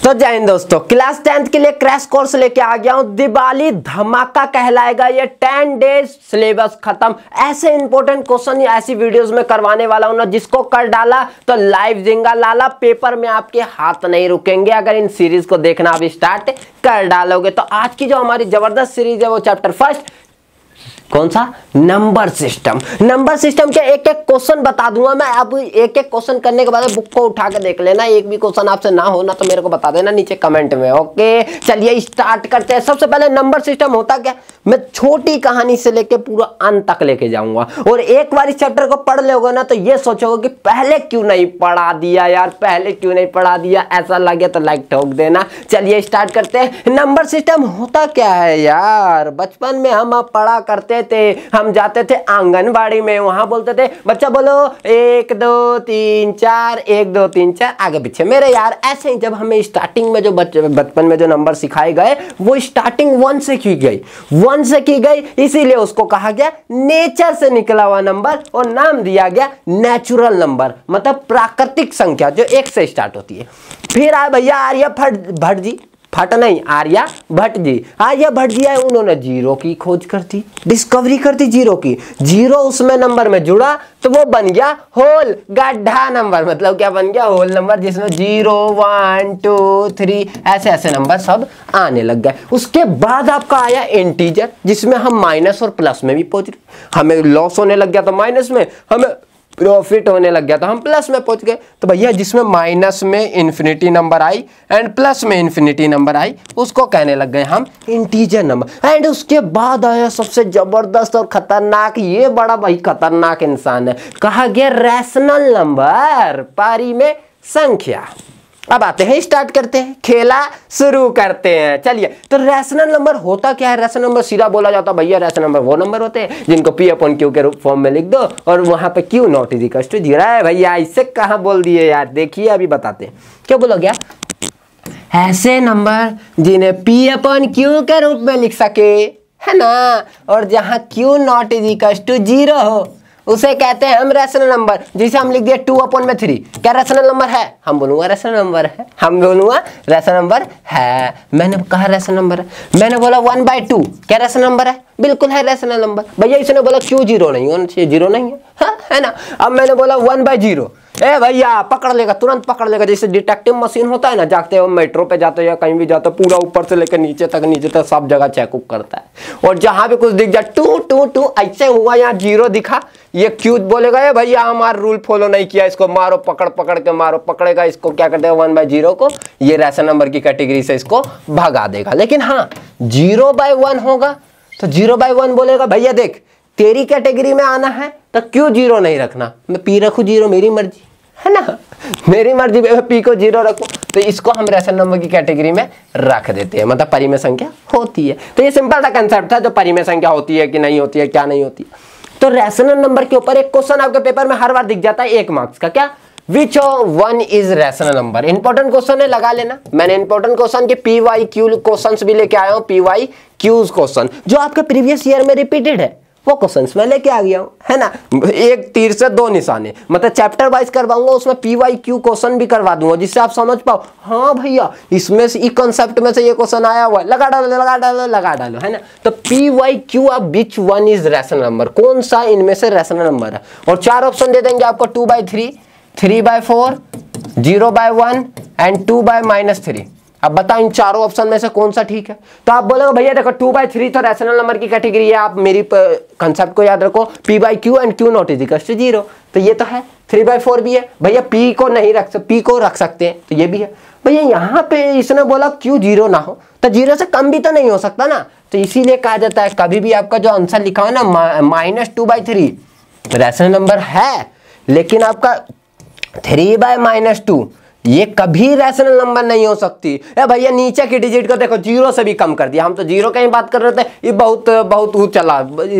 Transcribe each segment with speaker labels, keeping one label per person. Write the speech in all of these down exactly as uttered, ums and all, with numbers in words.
Speaker 1: तो जय हिंद दोस्तों, क्लास टेंथ के लिए क्रैश कोर्स लेके आ गया हूं। दिवाली धमाका कहलाएगा ये। टेन डेज सिलेबस खत्म। ऐसे इंपॉर्टेंट क्वेश्चन ऐसी वीडियोस में करवाने वाला हूं ना, जिसको कर डाला तो लाइव जिंगा लाला, पेपर में आपके हाथ नहीं रुकेंगे अगर इन सीरीज को देखना अभी स्टार्ट कर डालोगे। तो आज की जो हमारी जबरदस्त सीरीज है वो चैप्टर फर्स्ट, कौन सा? Number system. नंबर सिस्टम के एक एक क्वेश्चन बता दूंगा मैं। अब एक एक क्वेश्चन करने के बाद बुक को उठा के देख लेना, एक भी क्वेश्चन आपसे ना हो ना तो मेरे को बता देना नीचे कमेंट में। ओके चलिए स्टार्ट करते हैं। सबसे पहले नंबर सिस्टम होता क्या, मैं छोटी कहानी से लेके पूरा अंत तक लेके जाऊंगा। और एक बार इस चैप्टर को पढ़ लोगे ना तो ये सोचोगे कि पहले क्यों नहीं पढ़ा दिया यार, पहले क्यों नहीं पढ़ा दिया। ऐसा लगे तो लाइक ठोक देना। चलिए स्टार्ट करते हैं। नंबर सिस्टम होता क्या है यार, बचपन में हम पढ़ा करते थे, हम जाते थे आंगनबाड़ी में, वहां बोलते थे बच्चा बोलो एक दो तीन चार, एक दो तीन चार आगे पीछे मेरे यार। ऐसे ही जब हमें स्टार्टिंग में जो बचपन में जो नंबर सिखाए गए वो स्टार्टिंग वन से की गई, वन से की गई, इसीलिए उसको कहा गया नेचर से निकला हुआ नंबर और नाम दिया गया नेचुरल नंबर, मतलब प्राकृतिक संख्या जो एक से स्टार्ट होती है। फिर आए भैया आर्यभट्ट भट्ट जी, फट नहीं आर्या भट्ट जी, आर्या भट्ट जी आए, उन्होंने जीरो की खोज कर दी, डिस्कवरी कर दी जीरो की। जीरो उसमें नंबर में जुड़ा तो वो बन गया होल गड्ढा नंबर, मतलब क्या बन गया? होल नंबर, जिसमें जीरो वन टू थ्री ऐसे ऐसे नंबर सब आने लग गए। उसके बाद आपका आया इंटीजर, जिसमें हम माइनस और प्लस में भी पहुंच गए। हमें लॉस होने लग गया तो माइनस में, हमें प्रॉफिट होने लग गया तो हम प्लस में पहुंच गए। तो भैया जिसमें माइनस में इंफिनिटी नंबर आई एंड प्लस में इंफिनिटी नंबर आई उसको कहने लग गए हम इंटीजर नंबर। एंड उसके बाद आया सबसे जबरदस्त और खतरनाक, ये बड़ा भाई खतरनाक इंसान है, कहा गया रैशनल नंबर, पारी में संख्या। अब आते हैं, स्टार्ट करते हैं, खेला शुरू करते हैं। चलिए तो रैशनल नंबर होता क्या है? रैशनल नंबर सीधा बोला जाता है भैया, रैशनल नंबर वो नंबर होते हैं जिनको पी अपॉन क्यू के रूप फॉर्म में लिख दो और वहां पे Q not is equal to zero है। भैया इससे कहां बोल दिए यार, देखिए अभी बताते हैं क्या बोला गया। ऐसे नंबर जिन्हें पी अपॉन क्यू के रूप में लिख सके, है ना, और जहां Q not is equal to zero हो उसे कहते हैं हम रैशनल नंबर। जिसे हम लिख दिया टू अपॉन में थ्री, क्या रैशनल नंबर है? हम बोलूंगा रैशनल नंबर है, हम बोलूंगा रैशनल नंबर है। मैंने कहा रैशनल नंबर है। मैंने बोला वन बाई टू, क्या रैशनल नंबर है? बिल्कुल है रैशनल नंबर। भैया इसने बोला क्यों जीरो नहीं होना चाहिए, जीरो नहीं है, हाँ है ना। अब मैंने बोला वन बाई जीरो, ए भैया पकड़ लेगा, तुरंत पकड़ लेगा। जैसे डिटेक्टिव मशीन होता है ना, जाते हो मेट्रो पे जाते हो या कहीं भी जाते हो, पूरा ऊपर से लेकर नीचे तक नीचे तक सब जगह चेकअप करता है। और जहां भी कुछ दिख जाए टू टू टू ऐसे हुआ, यहाँ जीरो दिखा, ये क्यों बोलेगा ये भैया हमारा रूल फॉलो नहीं किया, इसको मारो, पकड़ पकड़ के मारो, पकड़ेगा इसको क्या कर देगा वन बाई जीरो को, ये रैशनल नंबर की कैटेगरी से इसको भगा देगा। लेकिन हाँ जीरो बाई वन होगा तो जीरो बाई वन बोलेगा भैया देख तेरी कैटेगरी में आना है तो क्यों जीरो नहीं रखना, मैं पी रखू जीरो, मेरी मर्जी है ना, मेरी मर्जी पी को जीरो रखो। तो इसको हम रैशनल नंबर की कैटेगरी में रख देते हैं, मतलब परिमेय संख्या होती है। तो ये सिंपल सा कंसेप्ट था, जो परिमेय संख्या होती है कि नहीं होती है, क्या नहीं होती है। तो रैशनल नंबर के ऊपर एक क्वेश्चन आपके पेपर में हर बार दिख जाता है, एक मार्क्स का, क्या? Which one is rational number. Important question है, लगा लेना। मैंने इंपॉर्टेंट क्वेश्चन के पी वाई क्यू क्वेश्चंस भी लेके आया हूं, पी वाई क्यूज क्वेश्चन जो आपके प्रीवियस ईयर में रिपीटेड है वो क्वेश्चंस मैं लेके आ गया हूं, है ना। एक तीर से दो निशाने, मतलब चैप्टर वाइज करवाऊंगा, उसमें पी वाई क्यू क्वेश्चन भी करवा दूंगा जिससे आप समझ पाओ हाँ भैया इसमें से, इस कॉन्सेप्ट में से ये क्वेश्चन आया हुआ है, लगा डालो लगा डालो लगा डालो, है ना। तो पी वाई क्यू अब which one is rational number, कौन सा इनमें से रैशनल नंबर है। और चार ऑप्शन दे देंगे आपको, two by three, three by four, zero by one and two by minus three. अब बताओ इन चारों ऑप्शन में से कौन सा ठीक है। तो आप बोलोगे भैया देखो टू बाई थ्री तो रैशनल नंबर की कैटेगरी है, आप मेरी कंसेप्ट को याद रखो, P by Q and Q not is equal to zero, तो ये तो है। थ्री बाई फोर भी है भैया, पी को नहीं रख सकते, पी को रख सकते हैं, तो ये भी है भैया। यहाँ पे इसने बोला क्यू जीरो ना हो तो जीरो से कम भी तो नहीं हो सकता ना, तो इसीलिए कहा जाता है कभी भी आपका जो आंसर लिखा हो ना minus two by three rational number है, लेकिन आपका थ्री बाय माइनस टू ये कभी रैशनल नंबर नहीं हो सकती। ए भैया नीचे की डिजिट को देखो, जीरो से भी कम कर दिया, हम तो जीरो का ही बात कर रहे थे, ये बहुत बहुत ऊंचा चला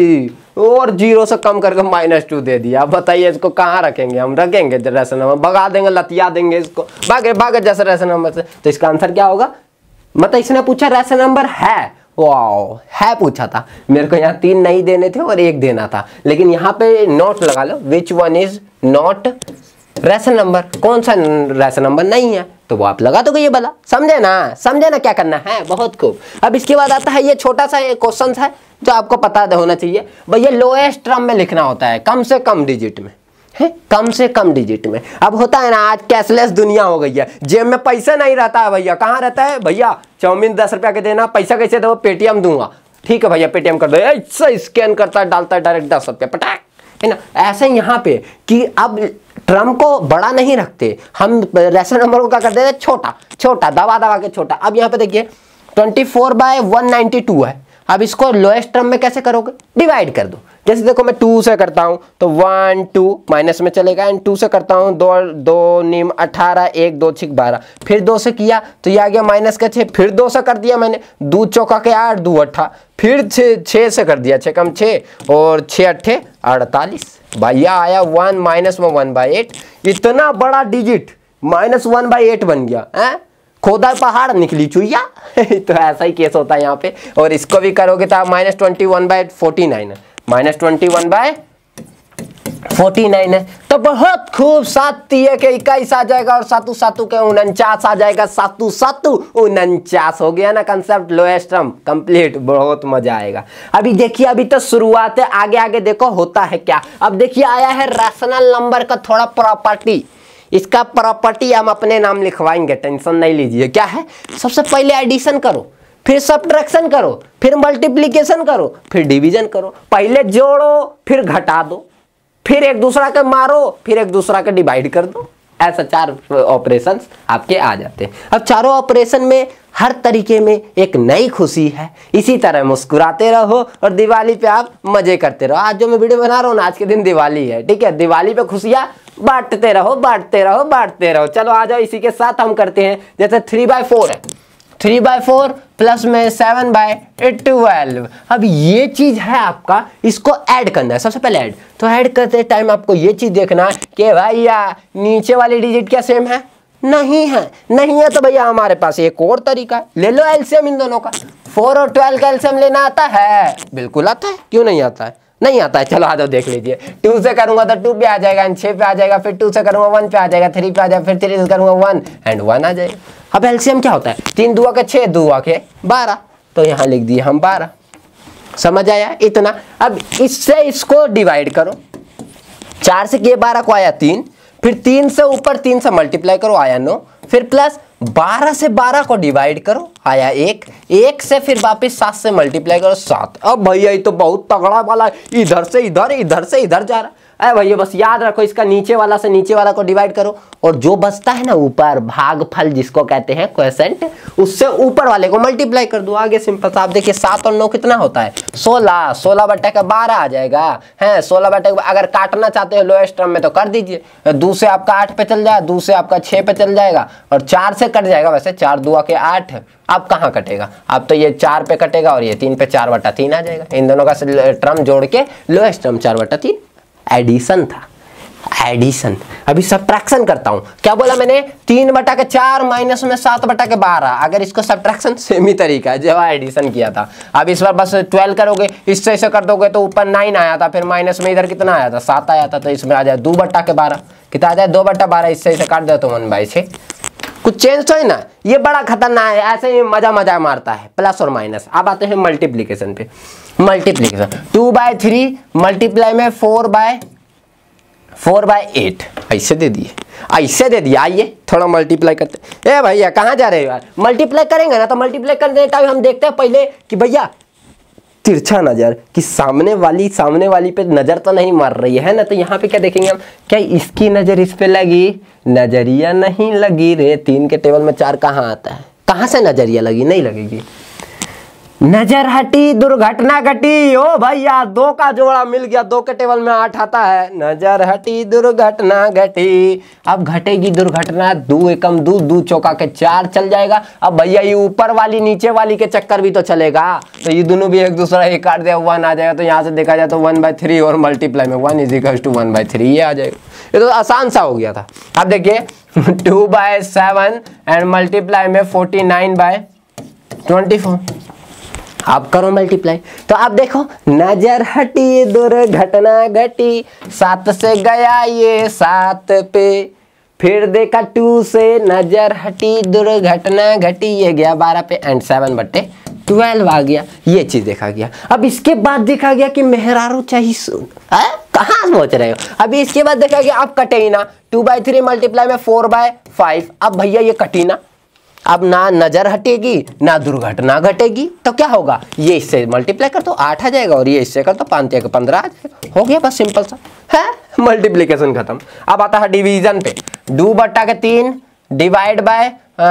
Speaker 1: और जीरो से कम करके माइनस टू दे दिया। अब बताइए इसको कहाँ रखेंगे, हम रखेंगे रैशनल नंबर, भगा देंगे, लतिया देंगे इसको, भागे भागे जैसे रैशनल नंबर से। तो इसका आंसर क्या होगा, मतलब इसने पूछा रैशनल नंबर है, वाओ है पूछा था, मेरे को यहाँ तीन नहीं देने थे और एक देना था, लेकिन यहाँ पे नोट लगा लो, which one is not rational number, कौन सा रैशनल नंबर नहीं है, तो वो आप लगा दोगे ये वाला। समझे ना, समझे ना क्या करना है, बहुत खूब। अब इसके बाद आता है ये छोटा सा एक क्वेश्चन है जो आपको पता होना चाहिए भैया, लोएस्ट टर्म में लिखना होता है, कम से कम डिजिट में है, कम से कम डिजिट में। अब होता है ना, आज कैशलेस दुनिया हो गई है, जेब में पैसा नहीं रहता है भैया, कहाँ रहता है भैया, चाउमीन दस रुपया के देना, पैसा कैसे दो, पेटीएम दूंगा, ठीक है भैया पेटीएम कर दो, ऐसा स्कैन करता है, डालता है डायरेक्ट दस रुपया पटाख, है ना। ऐसे यहाँ पे कि अब टर्म को बड़ा नहीं रखते हम, रेशनल नंबर को क्या करते हैं, छोटा छोटा दबा दबा के छोटा। अब यहाँ पे देखिए twenty four by one ninety two है, अब इसको लोएस्ट टर्म में कैसे करोगे, डिवाइड कर दो। जैसे देखो मैं टू से करता हूँ तो वन टू माइनस में चलेगा, एंड टू से करता हूँ दो दो नीम अठारह, एक दो छिक बारह, फिर दो से किया तो ये आ गया माइनस का छः, फिर दो से कर दिया मैंने, दो चौका के आठ, दो अट्ठा, फिर छः छः से कर दिया, छः कम छः और छः अट्ठे अड़तालीस, भैया आया वन माइनस में वन बाई एट, इतना बड़ा digit minus one by eight बन गया है, खोदा पहाड़ निकली चुईया तो ऐसा ही केस होता है यहाँ पे। और इसको भी करोगे तो आप minus twenty one by forty nine है, minus twenty one by forty nine है, तो बहुत खूब, सात तीय के इक्कीस आ जाएगा और सातु सातु के उनचास आ जाएगा, सातु सातु उनचास हो गया ना कंसेप्ट, लोएस्ट टर्म कंप्लीट, बहुत मजा आएगा। अभी देखिए अभी तो शुरुआत है, आगे आगे देखो होता है क्या। अब देखिए आया है रैशनल नंबर का थोड़ा प्रॉपर्टी, इसका प्रॉपर्टी हम अपने नाम लिखवाएंगे, टेंशन नहीं लीजिए। क्या है, सबसे पहले एडिशन करो, फिर सब्ट्रैक्शन करो, फिर मल्टीप्लिकेशन करो, फिर डिवीजन करो, पहले जोड़ो फिर घटा दो, फिर एक दूसरा के मारो, फिर एक दूसरा के डिवाइड कर दो, ऐसा चार ऑपरेशंस आपके आ जाते हैं। अब चारों ऑपरेशन में हर तरीके में एक नई खुशी है, इसी तरह मुस्कुराते रहो और दिवाली पे आप मजे करते रहो। आज जो मैं वीडियो बना रहा हूँ ना, आज के दिन दिवाली है, ठीक है, दिवाली पे खुशियाँ बांटते रहो बांटते रहो बांटते रहो। चलो आ जाओ, इसी के साथ हम करते हैं, जैसे थ्री बाय फोर है, थ्री बाय फोर प्लस में सेवन बाय ट्वेल्व। अब ये चीज है आपका, इसको ऐड करना है, सबसे पहले ऐड, तो ऐड करते टाइम आपको ये चीज देखना है कि भैया नीचे वाली डिजिट क्या सेम है, नहीं है, नहीं है तो भैया हमारे पास एक और तरीका है, ले लो एलसीएम इन दोनों का। फोर और ट्वेल्व का एलसीएम लेना आता है, बिल्कुल आता है, क्यों नहीं आता है, नहीं आता है। चलो आ जाओ देख लीजिए, टू से करूंगा तो टू पे आ जाएगा, छः पे आ जाएगा, फिर टू से करूंगा वन पे आ जाएगा, थ्री पे आ जाएगा, फिर थ्री से करूंगा वन एंड वन आ जाएगा। अब एलसीएम क्या होता है, तीन दुआ के छः, दुआ के बारह, तो यहाँ लिख दिए हम बारह, समझ आया इतना। अब इससे इसको डिवाइड करो, चार से किए बारह को आया तीन, फिर तीन से ऊपर तीन से मल्टीप्लाई करो आया नौ, फिर प्लस बारह से बारह को डिवाइड करो आया एक, एक से फिर वापस सात से मल्टीप्लाई करो सात। अब भैया ये तो बहुत तगड़ा वाला, इधर से इधर इधर से इधर जा रहा है। अरे भैया बस याद रखो, इसका नीचे वाला से नीचे वाला को डिवाइड करो, और जो बचता है ना ऊपर, भागफल जिसको कहते हैं क्वोशेंट, उससे ऊपर वाले को मल्टीप्लाई कर दो। आगे सिंपल सा आप देखिए, सात और नौ कितना होता है, सोलह, सोलह बट्टे का बारह आ जाएगा, है सोलह बट्टे का। अगर काटना चाहते हो लोएस्ट टर्म में तो कर दीजिए, दो से आपका आठ पे चल जाए, दो से आपका छः पे चल जाएगा, और चार से कट जाएगा, वैसे चार दुआ के आठ, अब कहाँ कटेगा, अब तो ये चार पे कटेगा और ये तीन पे, चार बट्टा तीन आ जाएगा। इन दोनों का टर्म जोड़ के लोएस्ट टर्म चार बट्टा तीन, एडिशन था, एडिशन। अभी सब्ट्रैक्शन करता हूं, क्या बोला मैंने, तीन बटा के चार माइनस में सात बटा के बारह। अगर इसको सब्ट्रैक्शन सेम ही तरीका है जब एडिशन किया था। अब इस बार बस ट्वेल्व करोगे, इससे इसे कर दोगे तो ऊपर नाइन आया था, फिर माइनस में इधर कितना आया था, सात आया था, तो इसमें आ जाए दो बट्टा के बारह, कितना आ जाए दो बट्टा बारह, इससे इसे काट दो तो वन बाई छः। कुछ चेंज तो है ना, ये बड़ा खतरनाक है, ऐसे ही मजा मजा मारता है, प्लस और माइनस। अब आते हैं मल्टीप्लीकेशन पे, multiplication two by three multiply में four by four by eight, ऐसे दे दिए, ऐसे दे दिया। आइए थोड़ा मल्टीप्लाई करते। ए भैया कहाँ जा रहे हो यार, मल्टीप्लाई करेंगे ना, तो मल्टीप्लाई करने टाइम हम देखते हैं पहले कि भैया तिरछा नजर, कि सामने वाली सामने वाली पे नजर तो नहीं मार रही है ना, तो यहाँ पे क्या देखेंगे हम, क्या इसकी नजर इस पे लगी, नजरिया नहीं लगी रे। तीन के टेबल में चार कहाँ आता है, कहाँ से नजरिया लगी, नहीं लगेगी। नजर हटी दुर्घटना घटी, ओ भैया दो का जोड़ा मिल गया, दो के टेबल में आठ आता है, नजर हटी दुर्घटना घटी। अब घटेगी दुर्घटना, दो एकम दो, दो चौका के चार चल जाएगा। अब भैया ये ऊपर वाली नीचे वाली के चक्कर भी तो चलेगा, तो ये दोनों भी एक दूसरा ही काट दिया, वन आ जाएगा। तो यहाँ से देखा जाए तो वन बाई थ्री और मल्टीप्लाई में one is equal to one by three, ये आ जाएगा। ये तो आसान सा हो गया था। अब देखिए two by seven and multiply में forty nine by twenty four, आप करो मल्टीप्लाई। तो आप देखो, नजर हटी दुर्घटना घटी, सात से गया ये सात पे, फिर देखा टू से नजर हटी, दुर्घटना घटी, ये गया बारह पे एंड सेवन बट्टे ट्वेल्व आ गया, ये चीज देखा गया। अब इसके बाद देखा गया कि मेहरारू चाहिए सुन, कहाँ सोच रहे हो। अभी इसके बाद देखा गया अब कटे ही ना, टू बाई थ्री मल्टीप्लाई में फोर बाय फाइव, अब भैया ये कटी ना, अब ना नजर हटेगी ना दुर्घटना घटेगी, तो क्या होगा, ये इससे मल्टीप्लाई कर तो आठ आ जाएगा और ये इससे कर तो पाँच का पंद्रह आ जाएगा, हो गया बस सिंपल सा है, मल्टीप्लीकेशन खत्म। अब आता है डिवीजन पे, दो बट्टा के तीन डिवाइड बाय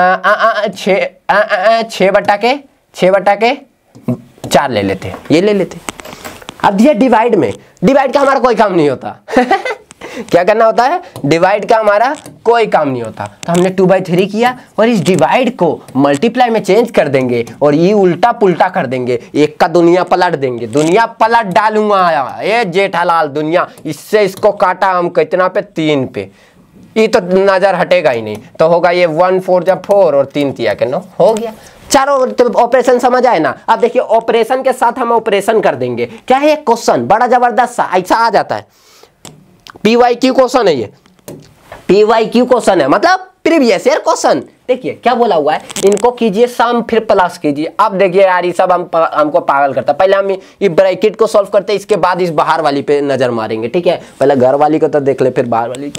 Speaker 1: छः, छः बट्टा के छः बट्टा के चार ले लेते, ये ले लेते। अब दिया डिवाइड में, डिवाइड का हमारा कोई काम नहीं होता क्या करना होता है, डिवाइड का हमारा कोई काम नहीं होता, तो हमने टू बाई थ्री किया और इस डिवाइड को मल्टीप्लाई में चेंज कर देंगे और ये उल्टा पुल्टा कर देंगे, एक का दुनिया पलट देंगे, दुनिया पलट डालूंगा ये जेठालाल दुनिया, इससे इसको काटा हम कितना पे, तीन पे, ये तो नजर हटेगा ही नहीं, तो होगा ये वन फोर जब फोर और तीन तिया के नौ, हो गया। चारों तो ऑपरेशन समझ आए ना। अब देखिए ऑपरेशन के साथ हम ऑपरेशन कर देंगे, क्या है, एक क्वेश्चन बड़ा जबरदस्त सा ऐसा आ जाता है, पी वाई क्यू क्वेश्चन है ये, पी वाई क्यू क्वेश्चन है, मतलब प्रीवियस ईयर क्वेश्चन। देखिए क्या बोला हुआ है, इनको कीजिए सम फिर प्लस कीजिए। अब देखिए यार ये सब हम हमको पागल करता है, पहले हम ये ब्रैकेट को सॉल्व करते हैं, इसके बाद इस बाहर वाली पे नजर मारेंगे, ठीक है, पहले घर वाली को तो देख ले फिर बाहर वाली।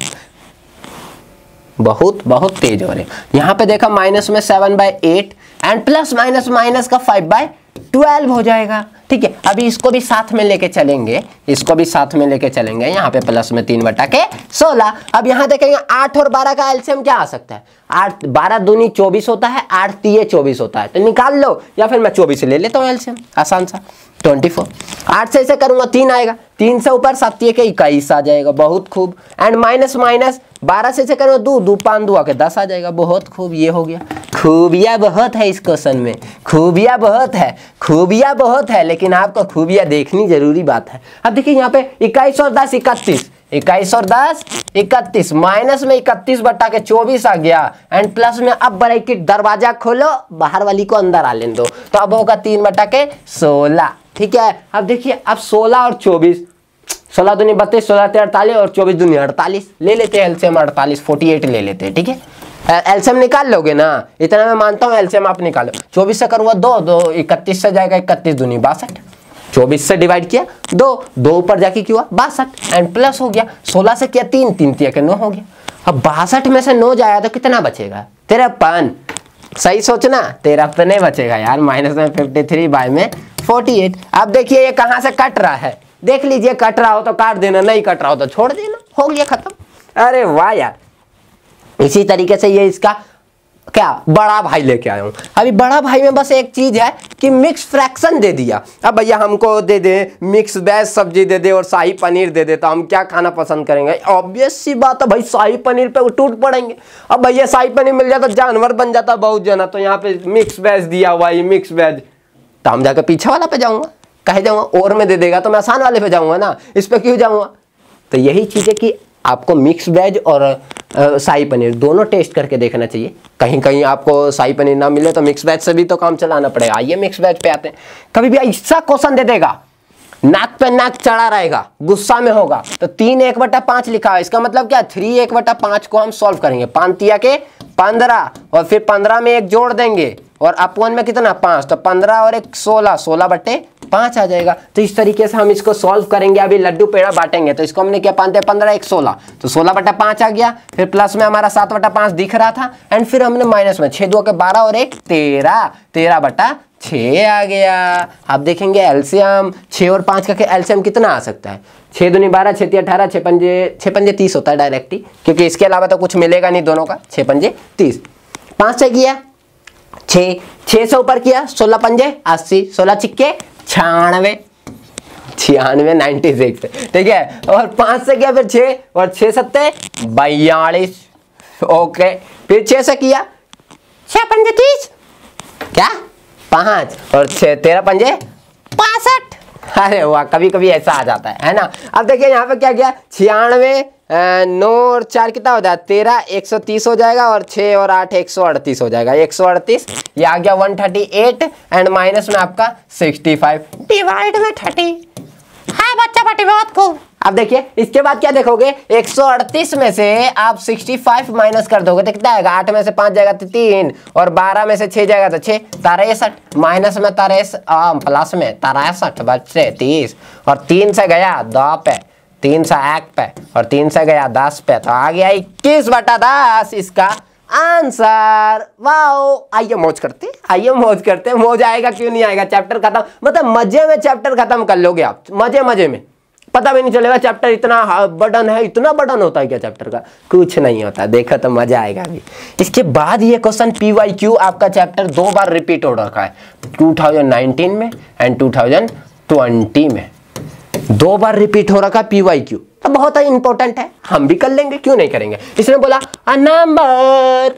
Speaker 1: बहुत बहुत तेज हो रहे हैं। यहाँ पे देखा माइनस में seven by eight and plus minus minus का फाइव बाई ट्वेल्व हो जाएगा, ठीक है। अभी इसको भी साथ में लेके चलेंगे, इसको भी साथ में लेके चलेंगे, यहाँ पे प्लस में तीन बटा के सोलह। अब यहाँ देखेंगे आठ और बारह का एलसीएम क्या आ सकता है, आठ बारह दूनी चौबीस होता है, आठ तीये चौबीस होता है, तो निकाल लो, या फिर मैं चौबीस ले लेता हूँ एलसीएम, आसान सा ट्वेंटी फोर। आठ से ऐसे करूंगा तीन आएगा, तीन से ऊपर सात के इक्कीस आ जाएगा, बहुत खूब। एंड माइनस माइनस बारह से ऐसे करूंगा दो दो पाँच दो आके दस आ जाएगा, बहुत खूब, ये हो गया। खूबियां बहुत है इस क्वेश्चन में, खूबियां बहुत है, खूबियां बहुत है, लेकिन आपको खूबियां देखनी जरूरी बात है। अब देखिए यहाँ पे इक्कीस और दस इकतीस, इक्कीस और दस इकतीस, माइनस में इकतीस बट्टा के चौबीस आ गया एंड प्लस में अब ब्रैकेट दरवाजा खोलो, बाहर वाली को अंदर आ लेने दो, तो अब होगा तीन बट्टा के सोलह, ठीक है। अब देखिए अब सोलह और चौबीस, सोलह दूनी बत्तीस, सोलह ते अड़तालीस और चौबीस दूनी अड़तालीस, ले लेते हैं एलसीएम अड़तालीस, फोर्टी एट ले लेते हैं, ठीक है। एलसीएम निकाल लोगे ना, इतना मैं मानता हूँ, एलसीएम आप निकालो। चौबीस से करूँगा दो दो इकतीस से जाएगा, इकतीस दूनी बासठ, चौबीस से डिवाइड किया दो, दो ऊपर जाके क्यों बासठ एंड प्लस हो गया, सोलह से किया तीन, तीन तिया के नौ हो गया। अब बासठ में से नौ जाया तो कितना बचेगा, तिरपन, सही सोचना, तिरपन नहीं बचेगा यार, माइनस में फिफ्टी थ्री बाय में फोर्टी एट। अब देखिए ये कहाँ से कट रहा है, देख लीजिए, कट रहा हो तो काट देना, नहीं कट रहा हो तो छोड़ देना, हो गया खत्म। अरे वाह यार, इसी तरीके से ये इसका क्या बड़ा भाई लेके आया हूं। अभी बड़ा भाई में बस एक चीज है कि मिक्स फ्रैक्शन दे दिया। अब भैया हमको दे दे मिक्स वेज सब्जी दे दे और शाही पनीर दे दे, तो हम क्या खाना पसंद करेंगे, ऑब्वियस सी बात है भाई, शाही पनीर पे टूट पड़ेंगे। अब भैया शाही पनीर मिल जाता, जानवर बन जाता बहुत जना, तो यहाँ पे मिक्स वेज दिया हुआ, ये मिक्स वेज, तो हम जाकर पीछे वाला पे जाऊंगा, कहे जाऊंगा और में दे देगा तो मैं आसान वाले पे जाऊंगा ना, इस पे क्यों जाऊंगा। तो यही चीज है कि आपको मिक्स वेज और शाही पनीर दोनों टेस्ट करके देखना चाहिए। कहीं कहीं आपको शाही पनीर ना मिले तो मिक्स वेज से भी तो काम चलाना पड़ेगा। आइए मिक्स वेज पे आते हैं। कभी भी ऐसा क्वेश्चन दे देगा, नाक पे नाक चढ़ा रहेगा, गुस्सा में होगा, तो तीन एक बटा पांच लिखा है, इसका मतलब क्या, थ्री एक बटा पांच को हम सॉल्व करेंगे, पांच तिया के पंद्रह और फिर पंद्रह में एक जोड़ देंगे और अपवन में कितना पांच, तो पंद्रह और एक सोलह, सोलह बटे पांच आ जाएगा। तो इस तरीके से हम इसको सॉल्व करेंगे। अभी लड्डू पेड़ा बांटेंगे तो इसको हमने क्या पाते पंद्रह एक सोलह, तो सोलह बटा पांच आ गया, फिर प्लस में हमारा सात बटा पांच दिख रहा था एंड फिर हमने माइनस में छह दो के बारह और एक तेरह, तेरह बटा छः आ गया। अब देखेंगे एलसीएम, छः और पाँच का एलसीएम कितना आ सकता है, छः दूनी बारह, छः तीन अठारह, छः पंजे छः पंजे तीस होता है डायरेक्ट ही, क्योंकि इसके अलावा तो कुछ मिलेगा नहीं दोनों का, छः पंजे तीस। पाँच से किया छः, छः से ऊपर किया सोलह पंजे अस्सी, सोलह छिक्के छियानवे, छियानवे नाइन्टी सिक्स, ठीक है। और पाँच से किया फिर छः और छः सत्ते बयालीस, ओके। फिर छः से किया छः पंजे तीस, क्या पाँच और छः तेरह पंजे पासठ। अरे वाह, कभी कभी ऐसा आ जाता है है ना। अब देखिए यहाँ पे क्या किया, छियानवे नौ और चार कितना हो जाएगा, तेरह, एक सौ तीस हो जाएगा और छः और आठ एक सौ अड़तीस हो जाएगा, एक सौ अड़तीस, ये आ गया one thirty eight and minus में आपका सिक्सटी फाइव डिवाइड में थर्टी। हाँ बच्चा पार्टी बहुत खूब। अब देखिए इसके बाद क्या देखोगे, एक सौ अड़तीस में से आप पैंसठ माइनस कर दोगे तो कितना आएगा, आठ में से पाँच जाएगा तो तीन, और बारह में से छः जाएगा तो छः, तिरसठ, माइनस में तिरस प्लस में तिरसठ बच्चे तीस, और तीन से गया दो पे, तीन से एक पे, और तीन से गया दस पे, तो आ गया इक्कीस बटा दस इसका आंसर। वाओ, आइए मौज करते, आइए मौज करते, मौज आएगा क्यों नहीं आएगा, चैप्टर खत्म, मतलब मजे में चैप्टर खत्म कर लोगे आप, मजे मजे में, पता भी नहीं चलेगा चैप्टर इतना बर्डन है, इतना बर्डन होता है क्या चैप्टर का, कुछ नहीं होता, देखा तो मजा आएगा अभी। इसके बाद ये क्वेश्चन पी वाई क्यू आपका चैप्टर दो बार रिपीट हो रखा है, टू थाउजेंड नाइनटीन में एंड टू थाउजेंड ट्वेंटी में, दो बार रिपीट हो रखा है पी वाई क्यू, तो बहुत ही इंपॉर्टेंट है, हम भी कर लेंगे, क्यों नहीं करेंगे। इसने बोला a number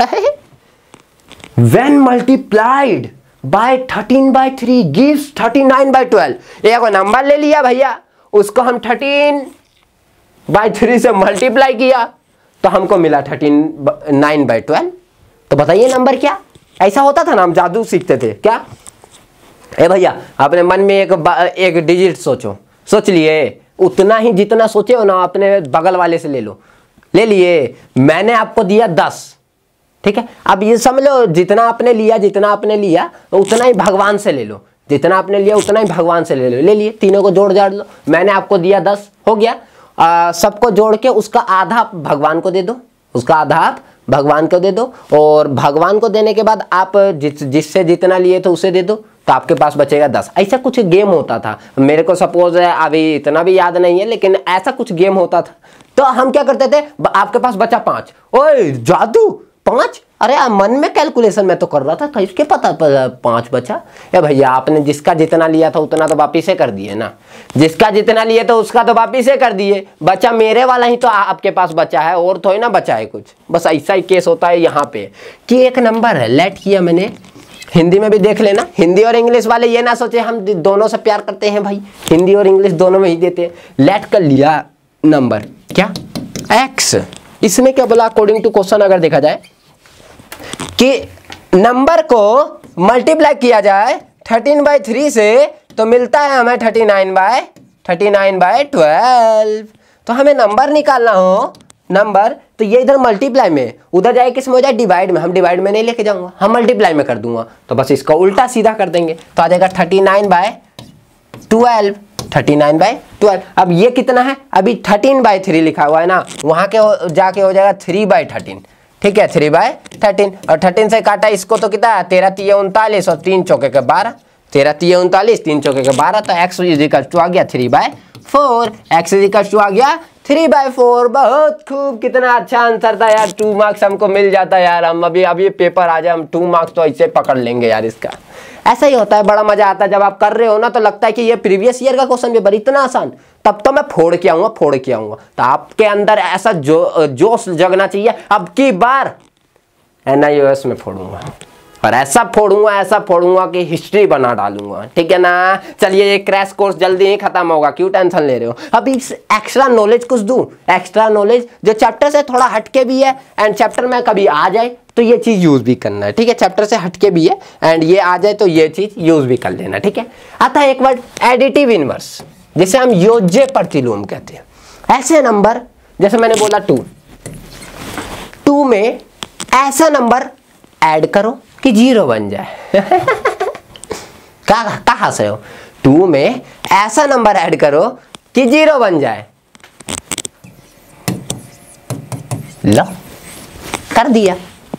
Speaker 1: when multiplied by thirteen by three gives thirty nine by twelve. एक नंबर ले लिया भैया, उसको हम थर्टीन बाय थ्री से मल्टीप्लाई किया तो हमको मिला थर्टीन नाइन बाय ट्वेल्व। तो बताइए नंबर क्या, ऐसा होता था ना, हम जादू सीखते थे क्या। ए भैया अपने मन में एक एक डिजिट सोचो, सोच लिए, उतना ही जितना सोचे हो ना अपने बगल वाले से ले लो, ले लिए, मैंने आपको दिया दस, ठीक है, अब ये समझ लो जितना आपने लिया जितना आपने लिया उतना ही भगवान से ले लो, जितना आपने लिया उतना ही भगवान से ले लो, ले लिए, तीनों को जोड़ जाड़ लो, मैंने आपको दिया दस, हो गया, सबको जोड़ के उसका आधा भगवान को दे दो, उसका आधा भगवान को दे दो, और भगवान को देने के बाद आप जिस जिससे जितना लिए तो उसे दे दो, तो आपके पास बचेगा दस। ऐसा कुछ गेम होता था, मेरे को सपोज है अभी इतना भी याद नहीं है, लेकिन ऐसा कुछ गेम होता था। तो हम क्या करते थे, आपके पास बचा पाँच, ओए जादू पाँच, अरे मन में कैलकुलेशन में तो कर रहा था, किसके पता पाँच बचा। ए भैया आपने जिसका जितना लिया था उतना तो वापिस से कर दिए ना, जिसका जितना लिए तो उसका तो वापिस से कर दिए, बचा मेरे वाला ही तो आपके पास बचा है, और थोड़ी ना बचा है कुछ। बस ऐसा ही केस होता है यहाँ पे कि एक नंबर है, लेट किया मैंने, हिंदी में भी देख लेना, हिंदी और इंग्लिश वाले ये ना सोचे हम दोनों से प्यार करते हैं भाई, हिंदी और इंग्लिश दोनों में ही देते हैं। लेट कर लिया नंबर क्या एक्स, इसमें क्या बोला, अकॉर्डिंग टू क्वेश्चन अगर देखा जाए कि नंबर को मल्टीप्लाई किया जाए थर्टीन बाई थ्री से तो मिलता है हमें thirty nine by thirty nine by twelve. तो हमें नंबर निकालना हो, नंबर तो ये इधर मल्टीप्लाई में, उधर जाए किस में हो जाए डिवाइड में, हम डिवाइड में नहीं लेके जाऊंगा, हम मल्टीप्लाई में कर दूंगा, तो बस इसका उल्टा सीधा कर देंगे, तो आ जाएगा thirty nine by twelve, thirty nine by twelve. अब ये कितना है, अभी थर्टीन बाय थ्री लिखा हुआ है ना, वहां के जाके हो जाएगा थ्री बाय थर्टीन, ठीक है, थ्री बाय थर्टीन, और थर्टीन से काटा इसको तो कितना है, तेरह तीय उनतालीस और तीन चौके के बारह, तेरह तीय उनतालीस तीन चौके के बारह, तो एक्स इजिकल टू आ गया three by four, x is equal to आ गया थ्री बाय फोर। बहुत खूब, कितना अच्छा आंसर था यार, टू मार्क्स हमको मिल जाता यार, हम अभी अभी ये पेपर आ जाए हम टू मार्क्स तो ऐसे पकड़ लेंगे यार इसका। ऐसा ही होता है, बड़ा मजा आता है जब आप कर रहे हो ना, तो लगता है कि ये प्रीवियस ईयर का क्वेश्चन पेपर इतना आसान, तब तो मैं फोड़ के आऊंगा फोड़ के आऊंगा तो आपके अंदर ऐसा जो जोश जगना चाहिए, अब की बार एन आई ओ एस में फोड़ूंगा, और ऐसा फोड़ूंगा ऐसा फोड़ूंगा कि हिस्ट्री बना डालूंगा, ठीक है ना। चलिए ये क्रैश कोर्स जल्दी ही खत्म होगा, क्यों टेंशन ले रहे हो। अभी एक्स्ट्रा नॉलेज कुछ दूं, एक्स्ट्रा नॉलेज जो चैप्टर से थोड़ा हटके भी है, एंड चैप्टर में कभी आ जाए तो ये चीज यूज भी करना है, ठीक है, चैप्टर से हटके भी है एंड ये आ जाए तो ये चीज यूज भी कर लेना, ठीक है। आता है एक वर्ड एडिटिव इनवर्स, जिसे हम योज्य प्रतिलोम कहते हैं। ऐसे नंबर जैसे मैंने बोला टू, टू में ऐसा नंबर ऐड करो कि जीरो बन जाए कहा कहां से हो, टू में ऐसा नंबर ऐड करो कि जीरो बन जाए, लो कर दिया।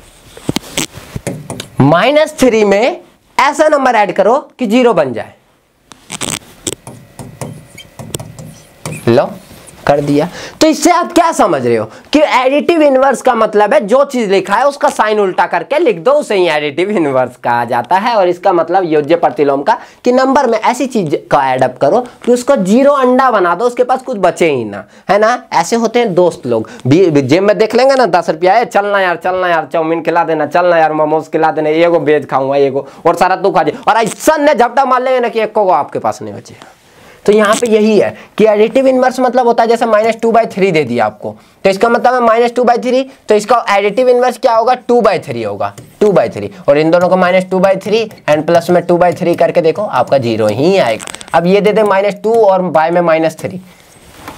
Speaker 1: माइनस थ्री में ऐसा नंबर ऐड करो कि जीरो बन जाए, लो कर दिया। तो इससे आप क्या समझ रहे हो कि एडिटिव इनवर्स का मतलब है जो चीज लिखा है उसका साइन उल्टा करके लिख दो, उसे ही एडिटिव इनवर्स कहा जाता है। और इसका मतलब योज्य प्रतिलोम का कि नंबर में ऐसी चीज का एडअप करो कि उसको जीरो अंडा बना दो, उसके पास कुछ बचे ही ना, है ना। ऐसे होते हैं दोस्त लोग, जिम में देख लेंगे ना, दस रुपया है, चलना यार चलना यार चाउमीन खिला देना, चलना यार मोमोज खिला देना, एगो वेज खाऊंगा एगो, और सारा तू खा जाए, और ऐसा ने झपटा मार लेंगे ना कि एक को आपके पास नहीं बचे। तो यहाँ पे यही है कि एडिटिव इनवर्स मतलब होता है जैसे माइनस टू बाई थ्री दे दिया आपको, तो इसका मतलब है माइनस टू बाई थ्री, तो इसका एडिटिव इनवर्स क्या होगा, टू बाई थ्री होगा, टू बाई थ्री, और इन दोनों को minus two by three and plus में टू बाई थ्री करके देखो आपका जीरो ही आएगा। अब ये दे दे माइनस टू और बाय में माइनस थ्री,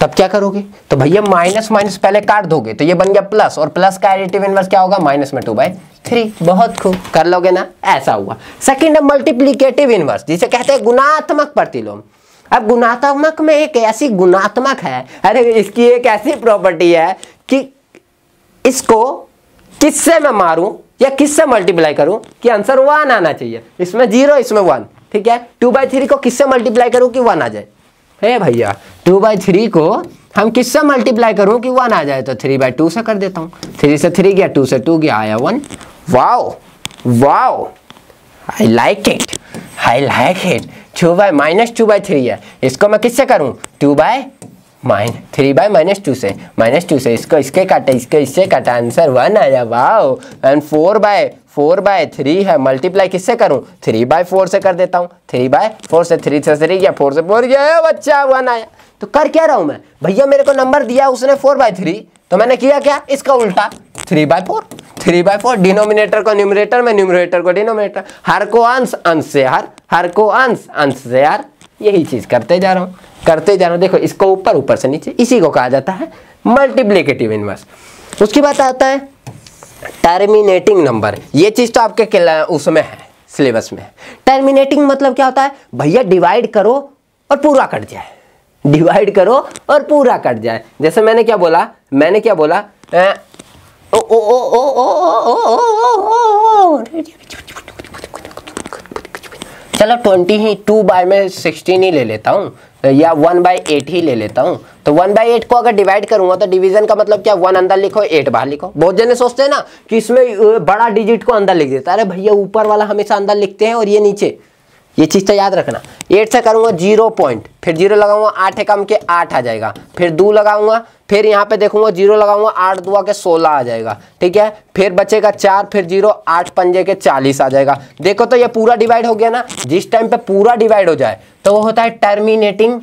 Speaker 1: तब क्या करोगे, तो भैया माइनस माइनस पहले काट दोगे तो ये बन गया प्लस, और प्लस का एडिटिव इनवर्स क्या होगा, माइनस में टू बाई थ्री। बहुत खूब, कर लोगे ना, ऐसा हुआ। सेकंड है मल्टीप्लीकेटिव इनवर्स, जिसे कहते हैं गुणात्मक प्रतिलोम। अब गुणात्मक में एक ऐसी गुणात्मक है, अरे इसकी एक ऐसी प्रॉपर्टी है कि इसको किससे मैं मारूं या किससे मल्टीप्लाई करूं कि आंसर वन आना चाहिए। इसमें जीरो, इसमें वन, ठीक है। टू बाई थ्री को किससे मल्टीप्लाई करूं कि वन आ जाए, हे भैया टू बाई थ्री को हम किससे मल्टीप्लाई करूं कि वन आ जाए, तो थ्री बाई टू से कर देता हूं। थ्री से थ्री गया, टू से टू गया, आया one. Wow wow, I like it, I like it. Two by minus two by three है, इसको मैं किससे करूं, two by minus three by minus two से, माइनस टू से इसको इसके काटा, इसको इससे काटा, आंसर वन आया। Wow. And four by four by three है, मल्टीप्लाई किससे करूं, थ्री बाय फोर से कर देता हूं। थ्री बाय फोर से, थ्री से थ्री गया, फोर से फोर गया, बच्चा वन आया। तो कर क्या रहा हूं मैं, भैया मेरे को नंबर दिया उसने फोर बाय थ्री, तो मैंने किया क्या, इसका उल्टा three by four. Three by four, denominator को न्यूमरेटर में, न्यूमरेटर को डिनोमिनेटर, हर को अंश, अंश से हर, हर को अंश, अंश से हर, यही चीज करते जा रहा हूं, करते जा रहा हूं। देखो इसको ऊपर, ऊपर से नीचे, इसी को कहा जाता है मल्टीप्लिकेटिव इनवर्स। उसके बाद आता है टर्मिनेटिंग नंबर। ये चीज तो आपके उसमें है, सिलेबस में है। टर्मिनेटिंग मतलब क्या होता है, भैया डिवाइड करो और पूरा कट जाए, डिवाइड करो और पूरा कट जाए। जैसे मैंने क्या बोला, मैंने क्या बोला, ए, ओ ओ ओ ओ ओ ओ ओ ओ, चलो ट्वेंटी ही, टू बाय में सिक्सटीन ही ले लेता हूँ, या वन बाई एट ही ले लेता हूँ। तो वन बाई एट को अगर डिवाइड करूंगा तो डिवीजन का मतलब क्या, वन अंदर लिखो, एट बाहर लिखो। बहुत जने सोचते हैं ना कि इसमें बड़ा डिजिट को अंदर लिख देता है, अरे भैया ऊपर वाला हमेशा अंदर लिखते हैं और ये नीचे, ये चीज तो याद रखना। एट से करूंगा जीरो पॉइंट, फिर जीरो लगाऊंगा, आठ एकम के आठ आ जाएगा, फिर दो लगाऊंगा, फिर यहाँ पे देखूंगा जीरो लगाऊंगा, आठ दुआ के सोलह आ जाएगा, ठीक है। फिर बचेगा चार, फिर जीरो, आठ पंजे के चालीस आ जाएगा। देखो तो ये पूरा डिवाइड हो गया ना। जिस टाइम पे पूरा डिवाइड हो जाए तो वो होता है terminating,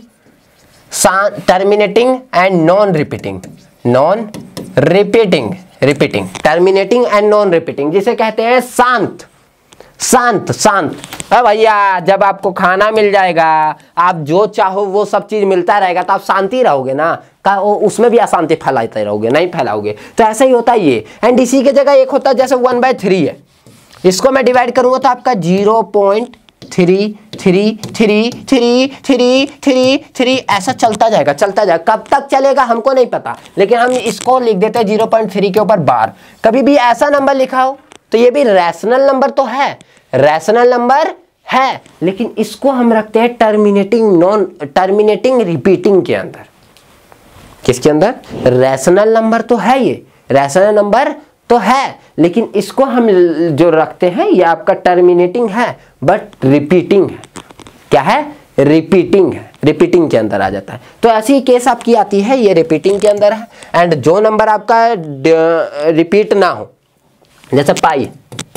Speaker 1: terminating and non repeating, non repeating, repeating, terminating and non repeating, जिसे कहते हैं शांत, शांत, शांत। अरे भैया जब आपको खाना मिल जाएगा, आप जो चाहो वो सब चीज मिलता रहेगा, तो आप शांति रहोगे ना, का उसमें भी अशांति फैलाते रहोगे, नहीं फैलाओगे। तो ऐसा ही होता है ये। एंड इसी की जगह एक होता है जैसे वन बाय थ्री है, इसको मैं डिवाइड करूंगा तो आपका zero point three three three three three three three ऐसा चलता जाएगा, चलता जाएगा। कब तक चलेगा हमको नहीं पता, लेकिन हम इसको लिख देते हैं जीरो पॉइंट थ्री के ऊपर बार। कभी भी ऐसा नंबर लिखा हो तो ये भी रैशनल नंबर तो है, रैशनल नंबर है, लेकिन इसको हम रखते हैं टर्मिनेटिंग, नॉन टर्मिनेटिंग रिपीटिंग के अंदर। किसके अंदर, रैशनल नंबर तो है, ये रैशनल नंबर तो है, लेकिन इसको हम जो रखते हैं ये आपका टर्मिनेटिंग है बट रिपीटिंग है। क्या है, रिपीटिंग है, रिपीटिंग के अंदर आ जाता है। तो ऐसी ही केस आपकी आती है, ये रिपीटिंग के अंदर है। एंड जो नंबर आपका रिपीट ना हो, जैसे पाई,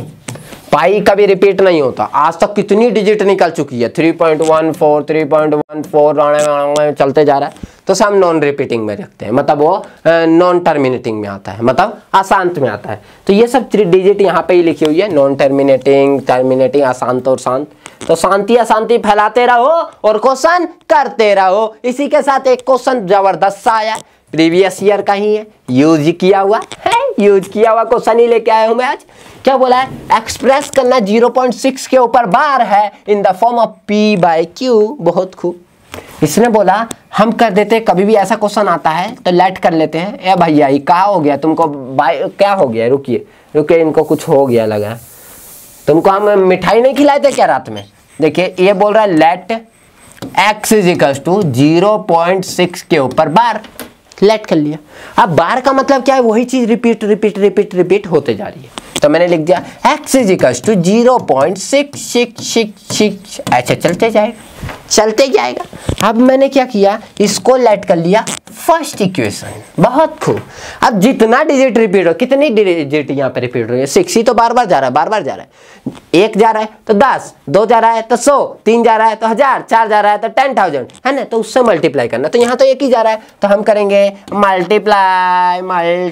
Speaker 1: पाई कभी रिपीट नहीं होता। आज तक कितनी डिजिट निकल चुकी है, three point one four, three point one four चलते जा रहा है, तो सब नॉन रिपीटिंग में रखते हैं, मतलब वो नॉन टर्मिनेटिंग में आता है, मतलब अशांत में आता है। तो ये सब डिजिट यहाँ पे ही लिखी हुई है, नॉन टर्मिनेटिंग, टर्मिनेटिंग, अशांत और शांत। तो शांति अशांति फैलाते रहो और क्वेश्चन करते रहो। इसी के साथ एक क्वेश्चन जबरदस्त सा आया, प्रीवियस ईयर का ही है, यूज किया हुआ है, यूज किया हुआ क्वेश्चन ही लेके आया हूं मैं आज। क्या बोला है, एक्सप्रेस करना जीरो पॉइंट सिक्स के ऊपर बार है in the form of P by Q. बहुत खूब। इसने बोला हम कर देते, कभी भी ऐसा क्वेश्चन आता है तो लेट कर लेते हैं। ए भैया ये कहा हो गया तुमको, बाय क्या हो गया, रुकिए रुकिए, इनको कुछ हो गया लगा, तुमको हम मिठाई नहीं खिलाए थे क्या रात में। देखिए ये बोल रहा है let x is equal to zero point six के ऊपर बार, लेट कर लिया। अब बार का मतलब क्या है, वही चीज रिपीट रिपीट रिपीट रिपीट होते जा रही है। तो मैंने लिख दिया x is equal to zero point six six six six, ऐसे चलते जाएगा, चलते जाएगा। अब मैंने क्या किया, इसको लेट कर लिया फर्स्ट इक्वेशन। बहुत खूब। अब जितना डिजिट रिपीट हो, कितनी डिजिट यहाँ पे रिपीट हो रही है, सिक्स ही तो बार बार जा रहा है, बार बार जा रहा है। एक जा रहा है तो दस, दो जा रहा है तो सौ, तीन जा रहा है तो हजार, चार जा रहा है तो टेन थाउजेंड, है ना। तो उससे मल्टीप्लाई करना, तो यहाँ तो एक ही जा रहा है, तो हम करेंगे multiply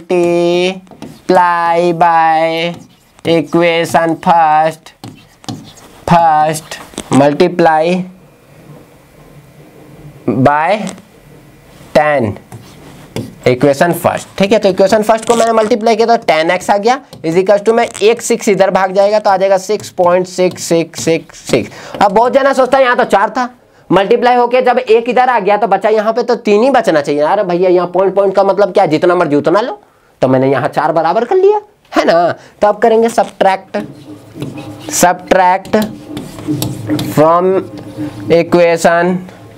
Speaker 1: multiply by equation first, first multiply by ten equation first, ठीक है। तो इक्वेशन फर्स्ट को मैंने मल्टीप्लाई किया तो टेन एक्स आ गया, इज इक्वल टू में एक सिक्स इधर भाग जाएगा तो आ जाएगा six point six six six six. अब बहुत जना सोचता है यहाँ तो चार था, मल्टीप्लाई होके जब एक इधर आ गया तो बचा यहाँ पे तो तीन ही बचना चाहिए। अरे भैया यहाँ पॉइंट पॉइंट का मतलब क्या, जितना मर्जी उतना लो, तो मैंने यहाँ चार बराबर कर लिया है ना। तो अब करेंगे subtract, subtract from equation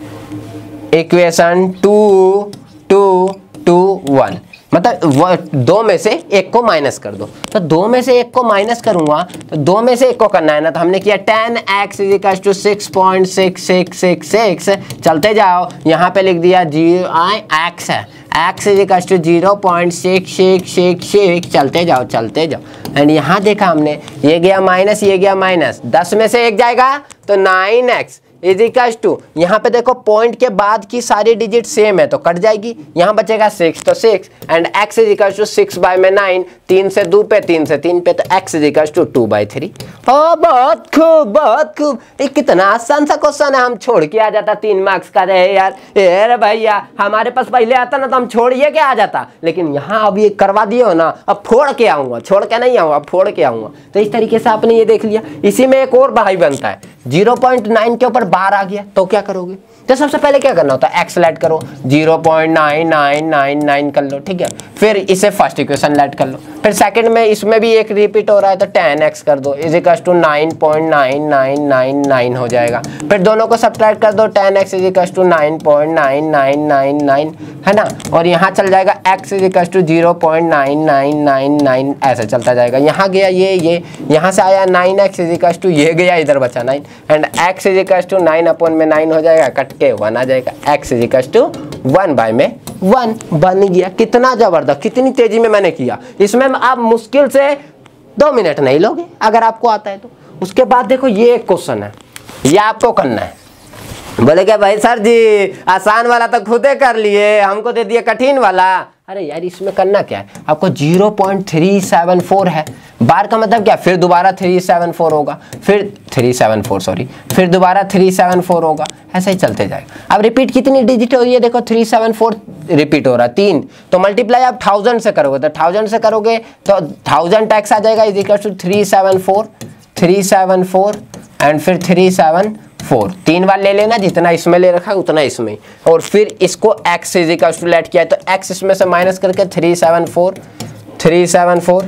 Speaker 1: equation two two two one, मतलब दो में से एक को माइनस कर दो। तो दो में से एक को माइनस करूंगा तो दो में से एक को करना है ना, तो हमने किया ten x is equal to six point six six six six. चलते जाओ, यहाँ पे लिख दिया जीरो आई एक्स है, x is equal to zero point six six six six. चलते जाओ चलते जाओ एंड यहाँ देखा हमने ये गया माइनस ये गया माइनस, दस में से एक जाएगा तो nine x is equal to, यहाँ पे देखो पॉइंट के बाद की सारी डिजिट सेम है तो कट जाएगी, यहाँ बचेगा सिक्स तो six and x is equal to six by में नाइन, तीन से दो पे तीन से तीन पे, तो x is equal to two by three. ओ बहुत खूब बहुत खूब, ये कितना आसान सा क्वेश्चन है, हम छोड़ के आ जाता तीन मार्क्स का। रहे यार अरे भैया हमारे पास पहले आता ना तो हम छोड़िए के आ जाता, लेकिन यहाँ अब ये करवा दिए हो ना, अब फोड़ के आऊंगा, छोड़ के नहीं आऊंगा, फोड़ के आऊंगा। तो इस तरीके से आपने ये देख लिया। इसी में एक और भाई बनता है, जीरो पॉइंट नाइन के ऊपर बार आ गया तो क्या करोगे, तो सबसे पहले क्या करना होता है, एक्स लेट करो, zero point nine nine nine nine कर लो, ठीक है। फिर इसे फर्स्ट इक्वेशन लेट कर लो, फिर सेकंड में इसमें भी एक रिपीट हो रहा है तो टेन एक्स कर दो is equal to nine point nine nine nine nine हो जाएगा। फिर दोनों को सब्ट्रैक्ट कर दो, ten x is equal to nine point nine nine nine nine है ना, और यहाँ चल जाएगा x is equal to zero point nine nine nine nine, ऐसे चलता जाएगा। यहाँ गया ये ये यहाँ से आया nine x is equal to, ये गया इधर बचा nine and x is equal to nine upon में नाइन हो जाएगा, कट के वन आ जाएगा, x is equal to one by में वन बन गया। कितना जबरदस्त, कितनी तेजी में मैंने किया। इसमें आप मुश्किल से दो मिनट नहीं लोगे अगर आपको आता है तो। उसके बाद देखो ये एक क्वेश्चन है, ये आपको करना है। बोले क्या भाई सर जी आसान वाला तो खुदे कर लिए, हमको दे दिया कठिन वाला। अरे यार इसमें करना क्या है, आपको zero point three seven four है, बार का मतलब क्या, फिर दोबारा थ्री सेवन फोर होगा, फिर थ्री सेवन फोर सॉरी फिर दोबारा थ्री सेवन फोर होगा, ऐसा ही चलते जाएगा। अब रिपीट कितनी डिजिट हो रही है, देखो थ्री सेवन फोर रिपीट हो रहा है तीन, तो मल्टीप्लाई आप थाउजेंड से करोगे, तो थाउजेंड से करोगे तो थाउजेंड टैक्स आ जाएगा is equal to three seven four three seven four and फिर थ्री सेवन फोर, तीन बार ले लेना, जितना इसमें ले रखा है उतना इसमें, और फिर इसको x is equal to let किया तो x इसमें से माइनस करके three seven four three seven four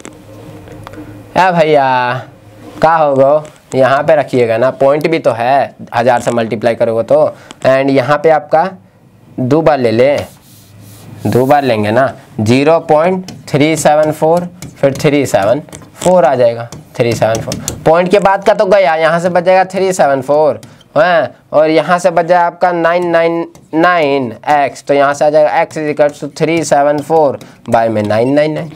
Speaker 1: है भैया, क्या होगा यहाँ पे रखिएगा ना, पॉइंट भी तो है, हजार से मल्टीप्लाई करोगे तो, एंड यहाँ पे आपका दो बार ले ले, दो बार लेंगे ना, zero point three seven four फिर थ्री सेवन फोर आ जाएगा, थ्री सेवन फोर पॉइंट के बाद का तो गया, यहाँ से बच जाएगा थ्री सेवन फोर है, और यहाँ से बच जाएगा आपका नाइन नाइन नाइन एक्स, तो यहाँ से आ जाएगा x is equal to three seven four by में नाइन नाइन नाइन।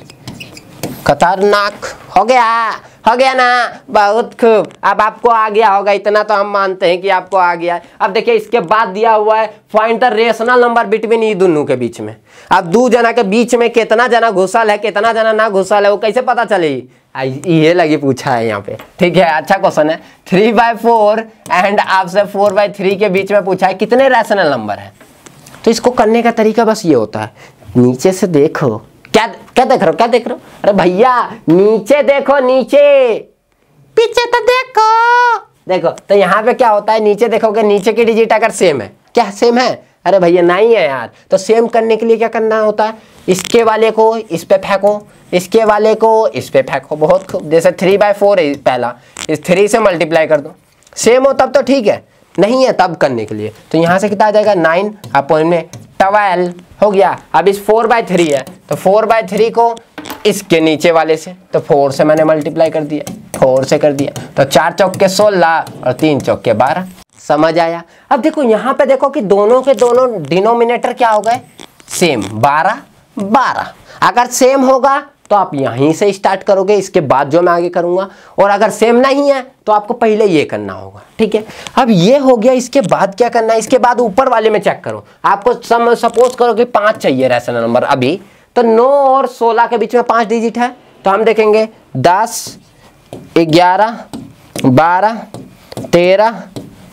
Speaker 1: खतरनाक हो गया, हो गया ना, बहुत खूब। अब आपको आ गया होगा, इतना तो हम मानते हैं कि आपको आ गया है। अब देखिए इसके बाद दिया हुआ है find the rational number between ये दोनों के बीच में। अब दो जना के बीच में कितना जना घुसल है कितना जना ना घुसल है वो कैसे पता चलेगी, ये लगी पूछा है यहाँ पे, ठीक है। अच्छा क्वेश्चन है, थ्री बाई फोर एंड आपसे फोर बाई थ्री के बीच में पूछा है कितने रैशनल नंबर है। तो इसको करने का तरीका बस ये होता है, नीचे से देखो, क्या क्या देख रहे हो क्या देख रहे हो, अरे भैया नीचे देखो, नीचे पीछे तो देखो, देखो तो यहाँ पे क्या होता है, नीचे देखोगे नीचे की डिजिट अगर सेम है, क्या सेम है, अरे भैया नहीं है यार, तो सेम करने के लिए क्या करना होता है, इसके वाले को इस पे फेंको, इसके वाले को इस पे फेंको, बहुत खूब। जैसे थ्री बाय फोर है पहला, इस थ्री से मल्टीप्लाई कर दो, सेम हो तब तो ठीक है, नहीं है तब करने के लिए तो यहाँ से कितना आ जाएगा नाइन अपॉन में ट्वेल्व हो गया। अब इस फोर बाय थ्री है तो फोर बाय थ्री को इसके नीचे वाले से, तो फोर से मैंने मल्टीप्लाई कर दिया, फोर से कर दिया, तो चार चौक के सोलह और तीन चौक के बारह। समझ आया। अब देखो यहाँ पे देखो कि दोनों के दोनों डिनोमिनेटर क्या हो गए, सेम, बारह बारह। अगर सेम होगा तो आप यहीं से स्टार्ट करोगे, इसके बाद जो मैं आगे करूंगा, और अगर सेम नहीं है तो आपको पहले ये करना होगा, ठीक है। अब ये हो गया, इसके बाद क्या करना है, इसके बाद ऊपर वाले में चेक करो। आपको सम सपोज करो कि पाँच चाहिए रैशनल नंबर अभी, तो नौ और सोलह के बीच में पाँच डिजिट है, तो हम देखेंगे दस ग्यारह बारह तेरह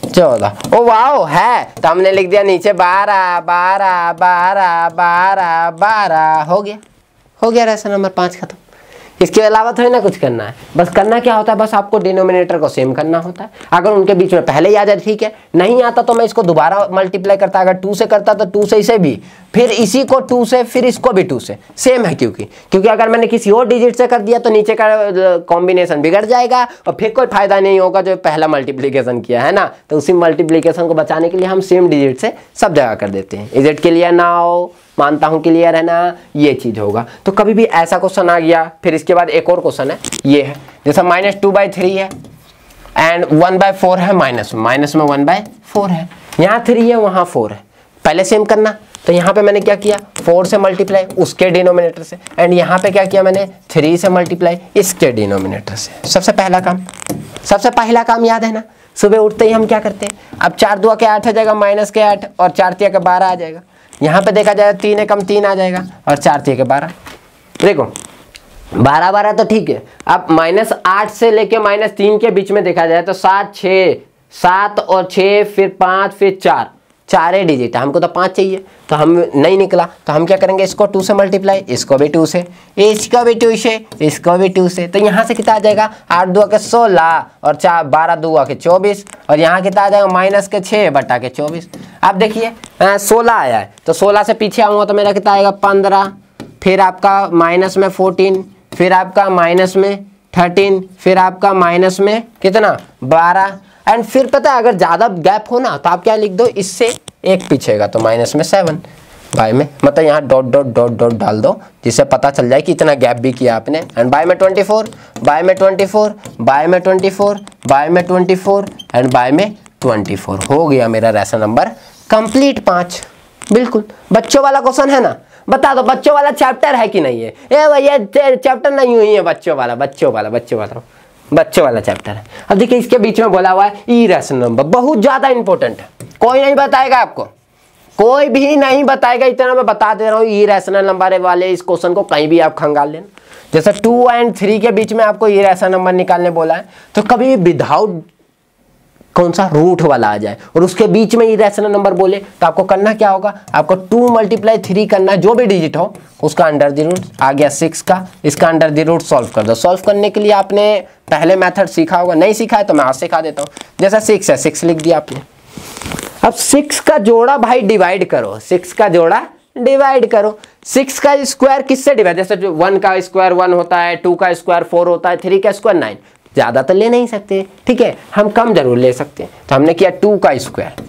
Speaker 1: चौदह। ओ वाओ है, तो हमने लिख दिया नीचे बारह बारह बारह बारह बारह, हो गया हो गया राशन नंबर पाँच खत्म। इसके अलावा तो है ना कुछ करना है, बस करना क्या होता है, बस आपको डिनोमिनेटर को सेम करना होता है। अगर उनके बीच में पहले ही आ जाए ठीक है, नहीं आता तो मैं इसको दोबारा मल्टीप्लाई करता, अगर टू से करता तो टू से इसे भी, फिर इसी को टू से, फिर इसको भी टू से, सेम है क्योंकि क्योंकि अगर मैंने किसी और डिजिट से कर दिया तो नीचे का कॉम्बिनेशन बिगड़ जाएगा और फिर कोई फायदा नहीं होगा जो पहला मल्टीप्लीकेशन किया है ना। तो उसी मल्टीप्लीकेशन को बचाने के लिए हम सेम डिजिट से सब जगह कर देते हैं। इज के लिए नाउ मानता हूं क्लियर है ना, ये चीज होगा। तो कभी भी ऐसा क्वेश्चन आ गया, फिर इसके बाद एक और क्वेश्चन है, ये है जैसा माइनस टू बाई थ्री है एंड वन बाय फोर है, माइनस माइनस में वन बाय फोर है, यहाँ थ्री है वहाँ फोर है, पहले सेम करना। तो यहाँ पे मैंने क्या किया, फोर से मल्टीप्लाई उसके डिनोमिनेटर से, एंड यहाँ पे क्या किया मैंने, थ्री से मल्टीप्लाई इसके डिनोमिनेटर से। सबसे पहला काम सबसे पहला काम याद है ना, सुबह उठते ही हम क्या करते हैं, अब चार दुआ के आठ आ जाएगा, माइनस के आठ, और चार तिया के बारह आ जाएगा। यहाँ पे देखा जाए तीन एकम तीन आ जाएगा और चार तिया के बारह। देखो बारह बारह तो ठीक है, अब माइनस आठ से लेके माइनस तीन के बीच में देखा जाए तो सात छः, सात और छः, फिर पाँच, फिर चार, चार ही डिजिट है, हमको तो पाँच चाहिए, तो हम नहीं निकला, तो हम क्या करेंगे, इसको टू से मल्टीप्लाई, इसको भी टू से, इसको भी टू से, इसको भी टू से। तो यहाँ से कितना आ जाएगा, आठ दुआ के सोलह और चार बारह दुआ के चौबीस, और यहाँ कितना आ जाएगा, माइनस के छः बटा के चौबीस। अब देखिए सोलह आया है, तो सोलह से पीछे आऊँगा तो मेरा कितना आएगा, पंद्रह, फिर आपका माइनस में फोर्टीन, फिर आपका माइनस में थर्टीन, फिर आपका माइनस में कितना, बारह, एंड फिर पता है अगर ज़्यादा गैप हो ना तो आप क्या लिख दो, इससे एक पीछेगा तो माइनस में सेवन, बाय में मतलब यहाँ डॉट डॉट डॉट डॉट डाल दो जिससे पता चल जाए कि इतना गैप भी किया आपने, एंड बाय में ट्वेंटी फोर, बाय में ट्वेंटी फोर, बाय में ट्वेंटी फोर, बाय में ट्वेंटी फोर, एंड बाय में ट्वेंटी फोर। हो गया मेरा राशन नंबर कंप्लीट पाँच। बिल्कुल बच्चों वाला क्वेश्चन है ना, बता दो बच्चों वाला चैप्टर है कि नहीं है, ए भैया चैप्टर नहीं हुई है, बच्चों वाला बच्चों वाला बच्चों वाला बच्चों वाला चैप्टर है। अब देखिए इसके बीच में बोला हुआ है इरेशनल नंबर, बहुत ज्यादा इंपॉर्टेंट है, कोई नहीं बताएगा आपको, कोई भी नहीं बताएगा, इतना मैं बता दे रहा हूँ। इरेशनल नंबर वाले इस क्वेश्चन को कहीं भी आप खंगाल लेना, जैसे टू एंड थ्री के बीच में आपको इरेशनल नंबर निकालने बोला है तो कभी विदाउट कौन सा रूट वाला आ जाए और उसके बीच में इरेशनल नंबर बोले तो आपको करना क्या होगा, आपको टू मल्टीप्लाई थ्री करना है, जो भी डिजिट हो उसका अंडर द रूट आ गया सिक्स का, इसका अंडर द रूट सॉल्व कर दो। सॉल्व करने के लिए आपने पहले मेथड सीखा होगा, नहीं सीखा है तो मैं आज सिखा देता हूँ। जैसा सिक्स है, सिक्स लिख दिया आपने, अब सिक्स का जोड़ा भाई डिवाइड करो, सिक्स का जोड़ा डिवाइड करो। सिक्स का स्क्वायर किससे डिवाइड, जैसे जो वन का स्क्वायर वन होता है, टू का स्क्वायर फोर होता है, थ्री का स्क्वायर नाइन, ज्यादा तो ले नहीं सकते, ठीक है, हम कम जरूर ले सकते हैं। तो हमने किया टू का स्क्वायर,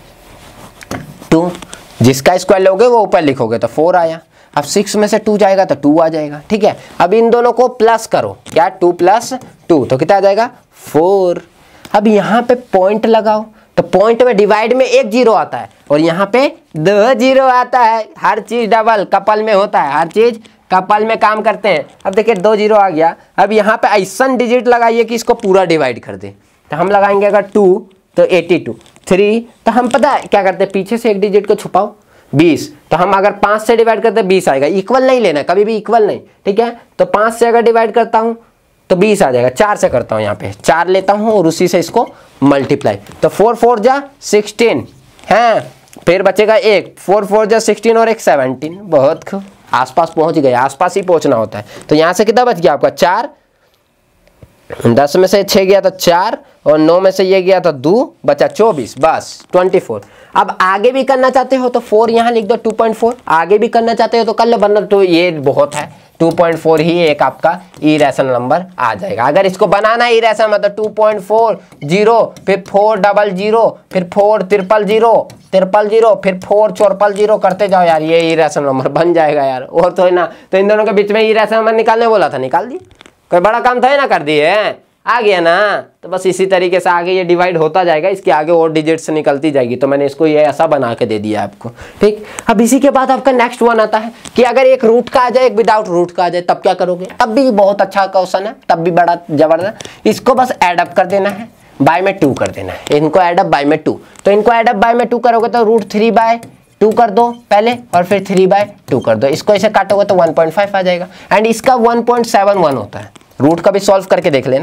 Speaker 1: टू जिसका स्क्वायर लोगे वो ऊपर लिखोगे तो फोर आया। अब सिक्स में से टू जाएगा तो टू आ जाएगा, ठीक है। अब इन दोनों को प्लस करो, क्या टू प्लस टू तो कितना आ जाएगा, फोर। अब यहाँ पे पॉइंट लगाओ, तो पॉइंट में डिवाइड में एक जीरो आता है और यहाँ पे दो जीरो आता है। हर चीज डबल कपल में होता है, हर चीज कपल में काम करते हैं। अब देखिए दो जीरो आ गया, अब यहाँ पे ऐसा डिजिट लगाइए कि इसको पूरा डिवाइड कर दे। तो हम लगाएंगे अगर टू तो एटी टू, थ्री तो हम पता है क्या करते हैं, पीछे से एक डिजिट को छुपाओ, बीस, तो हम अगर पाँच से डिवाइड करते हैं बीस आएगा, इक्वल नहीं लेना कभी भी, इक्वल नहीं, ठीक है। तो पाँच से अगर डिवाइड करता हूँ तो बीस आ जाएगा, चार से करता हूँ, यहाँ पे चार लेता हूँ और उसी से इसको मल्टीप्लाई, तो फोर फोर जा सिक्सटीन है, फिर बचेगा एक, फोर फोर जा सिक्सटीन और एक सेवनटीन। बहुत खूब, आसपास पहुंच गए, आसपास ही पहुंचना होता है। तो यहाँ से कितना बच गया आपका, चार, दस में से छः गया तो चार और नौ में से ये गया तो दो, बचा चौबीस, बस ट्वेंटी फोर। अब आगे भी करना चाहते हो तो फोर यहाँ लिख दो, टू पॉइंट फोर, आगे भी करना चाहते हो तो कर लो, वरना तो ये बहुत है, टू पॉइंट फोर ही एक आपका इरेशनल नंबर आ जाएगा। अगर इसको बनाना है इरेशनल मतलब टू पॉइंट फोर जीरो, फिर फोर डबल जीरो, फिर four triple zero, triple zero, फिर फोर चौरपल जीरो करते जाओ यार, ये इरेशनल नंबर बन जाएगा यार। और तो है ना, तो इन दोनों के बीच में इरेशनल नंबर निकालने बोला था, निकाल दिए, कोई बड़ा काम था ना, कर दिए, आ गया ना। तो बस इसी तरीके से आगे ये डिवाइड होता जाएगा, इसके आगे और डिजिट से निकलती जाएगी। तो मैंने इसको ये ऐसा बना के दे दिया आपको, ठीक। अब इसी के बाद आपका नेक्स्ट वन आता है कि अगर एक रूट का आ जाए, एक विदाउट रूट का आ जाए, तब क्या करोगे। तब भी बहुत अच्छा क्वेश्चन है, तब भी बड़ा जबरदस्त। इसको बस एडअप कर देना है, बाय में टू कर देना है, इनको एडअप बाय में टू। तो इनको एडअप बाय में टू करोगे तो रूट थ्री बाय टू कर दो पहले और फिर थ्री बाय टू कर दो, इसको ऐसे काटोगे तो वन पॉइंट फाइव आ जाएगा। एंड इसका वन पॉइंट सेवन वन होता है, रूट का भी सॉल्व करके देख लेना,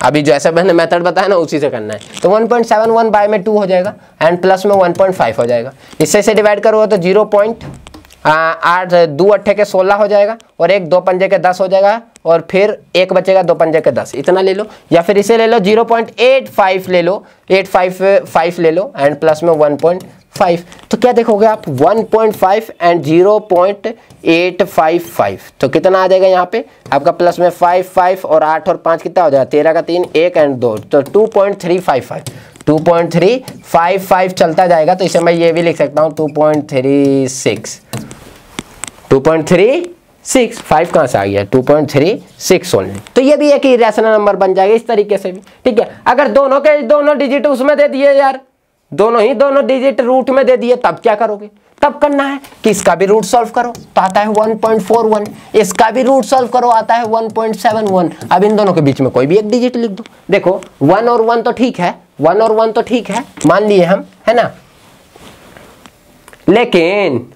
Speaker 1: अभी जो ऐसा मैंने मेथड बताया ना उसी से करना है। तो one point seven one by में टू हो जाएगा एंड प्लस में वन पॉइंट फाइव हो जाएगा। इससे से डिवाइड करोगे तो जीरो पॉइंट आठ दो अट्ठे के सोलह हो जाएगा और एक दो पंजे के दस हो जाएगा और फिर एक बचेगा दो पंजे के दस, इतना ले लो। या फिर इसे ले लो जीरो पॉइंट एट फाइव ले लो, एट फाइव फाइव ले लो एंड प्लस में वन पॉइंट फाइव। तो क्या देखोगे आप one point five and zero point eight five five, तो कितना आ जाएगा यहाँ पे आपका प्लस में फाइव फाइव और आठ और पाँच कितना हो जाएगा तेरह का तीन एक एंड दो, तो two point three five five two point three five five चलता जाएगा। तो इसे मैं ये भी लिख सकता हूँ two point three six two point three six, five कहाँ से आ गया two point three six only. तो ये भी एक इरेशनल नंबर बन जाएगा इस तरीके से भी, ठीक है। अगर दोनों के दोनों डिजिट उसमें दे दिए यार, दोनों ही दोनों डिजिट रूट में दे दिए, तब क्या करोगे? तब करना है कि इसका भी रूट सॉल्व करो तो आता है वन पॉइंट फोर वन, इसका भी रूट सॉल्व करो आता है वन पॉइंट सेवन वन। अब इन दोनों के बीच में कोई भी एक डिजिट लिख दो। देखो वन और वन तो ठीक है, वन और वन तो ठीक है मान लिए हम, है ना, लेकिन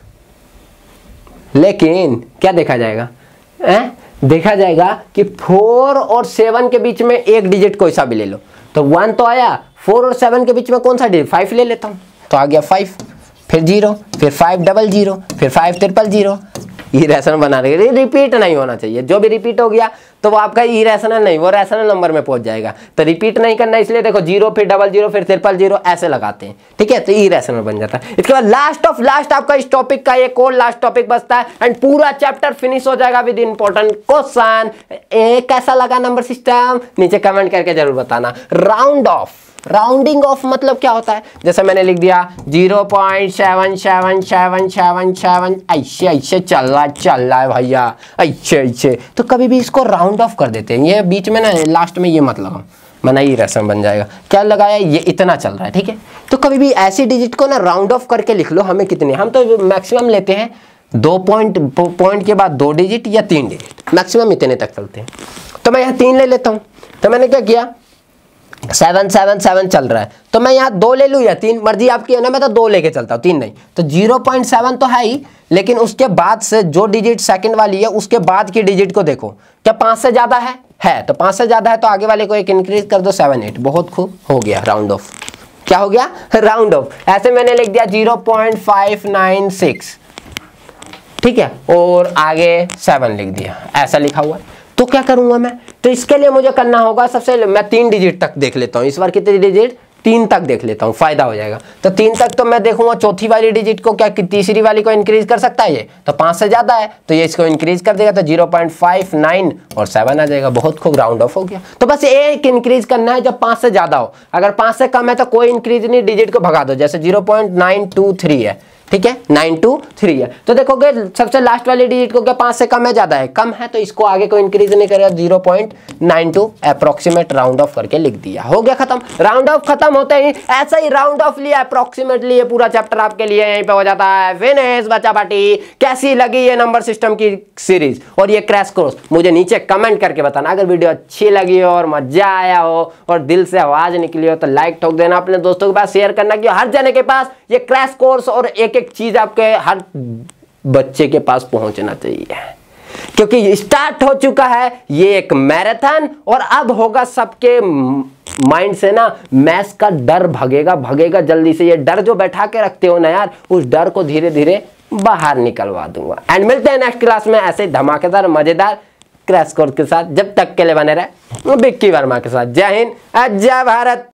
Speaker 1: लेकिन क्या देखा जाएगा? ए? देखा जाएगा कि फोर और सेवन के बीच में एक डिजिट कोई सा भी ले लो। तो वन तो आया, फोर और सेवन के बीच में कौन सा डिजिट? फाइव ले लेता हूँ, तो आ गया फाइव, फिर जीरो, फिर फाइव डबल जीरो, फिर फाइव ट्रिपल जीरो। इरेशनल बना रहे, रिपीट नहीं होना चाहिए। जो भी रिपीट हो गया तो वो आपका इरेशनल नहीं, वो रैशनल नंबर में पहुंच जाएगा। तो रिपीट नहीं करना, इसलिए देखो जीरो फिर डबल जीरो फिर ट्रिपल जीरो ऐसे लगाते हैं, ठीक है, तो इरेशनल बन जाता है। इसके बाद लास्ट ऑफ लास्ट आपका इस टॉपिक का एक और लास्ट टॉपिक बचता है एंड पूरा चैप्टर फिनिश हो जाएगा विद इंपॉर्टेंट क्वेश्चन। कैसा लगा नंबर सिस्टम नीचे कमेंट करके जरूर बताना। राउंड ऑफ, राउंडिंग ऑफ मतलब क्या होता है? जैसे मैंने लिख दिया zero point seven seven seven seven seven, ऐसे ऐसे चल रहा चल रहा है भैया, ऐसे ऐसे, तो कभी भी इसको राउंड ऑफ कर देते हैं। ये बीच में ना लास्ट में ये मत लगाओ, मना ही रसम बन जाएगा। क्या लगाया? ये इतना चल रहा है, ठीक है। तो कभी भी ऐसी डिजिट को ना राउंड ऑफ करके लिख लो। हमें कितने, हम तो मैक्सिमम लेते हैं दो पॉइंट पॉइंट के बाद दो डिजिट या तीन डिजिट, मैक्सिमम इतने तक चलते हैं। तो मैं यहाँ तीन ले लेता हूँ। तो मैंने क्या किया, सेवन सेवन सेवन चल रहा है तो मैं यहाँ दो ले लूँ या तीन, मर्जी आपकी है ना, मैं तो दो लेके चलता हूँ, तीन नहीं। तो जीरो पॉइंट सेवन तो है ही, लेकिन उसके बाद से जो डिजिट सेकंड वाली है उसके बाद की डिजिट को देखो, क्या पाँच से ज़्यादा है? है। तो पाँच से ज़्यादा है तो आगे वाले को एक इंक्रीज कर दो, सेवन एट, बहुत खूब, हो गया राउंड ऑफ। क्या हो गया? Round off. ऐसे मैंने लिख दिया zero point five nine six, ठीक है, और आगे सेवन लिख दिया, ऐसा लिखा हुआ है। तो क्या करूंगा मैं? तो इसके लिए मुझे करना होगा, सबसे मैं तीन डिजिट तक देख लेता हूँ इस बार। कितनी डिजिट? तीन तक देख लेता हूँ, फायदा हो जाएगा। तो तीन तक तो मैं देखूंगा चौथी वाली डिजिट को, क्या तीसरी वाली को इंक्रीज कर सकता है ये? तो पाँच से ज्यादा है तो ये इसको इंक्रीज कर देगा, तो जीरो पॉइंट फाइव नाइन और सेवन आ जाएगा। बहुत खूब, राउंड ऑफ हो गया। तो बस एक इंक्रीज करना है जब पाँच से ज्यादा हो, अगर पाँच से कम है तो कोई इंक्रीज नहीं, डिजिट को भगा दो। जैसे zero point nine two three है, ठीक है, नाइन टू थ्री है, तो देखोगे सबसे लास्ट वाली डिजिट को क्या पाँच से कम है ज्यादा है? कम है, तो इसको आगे को इंक्रीज नहीं करेगा, zero point nine two approximate round off करके लिख दिया, हो गया खत्म। राउंड ऑफ खत्म होते ही ऐसा ही राउंड ऑफ लिया अप्रोक्सीमेटली, ये पूरा चैप्टर आपके लिए यहीं पे हो जाता है फिनिश। बच्चा पार्टी कैसी लगी ये नंबर सिस्टम की सीरीज और ये क्रैश कोर्स, मुझे नीचे कमेंट करके बताना। अगर वीडियो अच्छी लगी हो और मजा आया हो और दिल से आवाज निकली हो तो लाइक ठोक देना, अपने दोस्तों के पास शेयर करना कि हर जने के पास ये क्रैश कोर्स और एक एक चीज आपके हर बच्चे के पास पहुंचना चाहिए, क्योंकि स्टार्ट हो चुका है ये एक मैराथन और अब होगा सबके माइंड से ना मैथ्स का डर भगेगा भगेगा जल्दी से। ये डर जो बैठा के रखते हो ना यार, उस डर को धीरे धीरे बाहर निकलवा दूंगा। एंड मिलते हैं नेक्स्ट क्लास में ऐसे धमाकेदार मजेदार क्रैश कोर्स के साथ। जब तक के लिए बने रहे विक्की वर्मा के साथ। जय हिंद, जय भारत।